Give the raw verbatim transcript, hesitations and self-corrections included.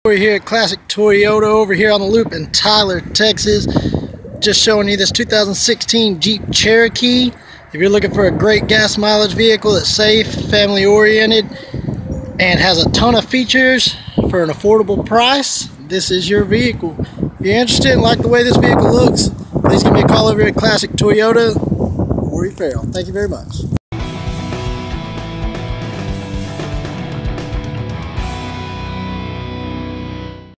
We're here at Classic Toyota over here on the loop in Tyler, Texas. Just showing you this two thousand sixteen Jeep Cherokee. If you're looking for a great gas mileage vehicle that's safe, family oriented, and has a ton of features for an affordable price, this is your vehicle. If you're interested and like the way this vehicle looks, please give me a call over here at Classic Toyota. Corey Farrell. Thank you very much.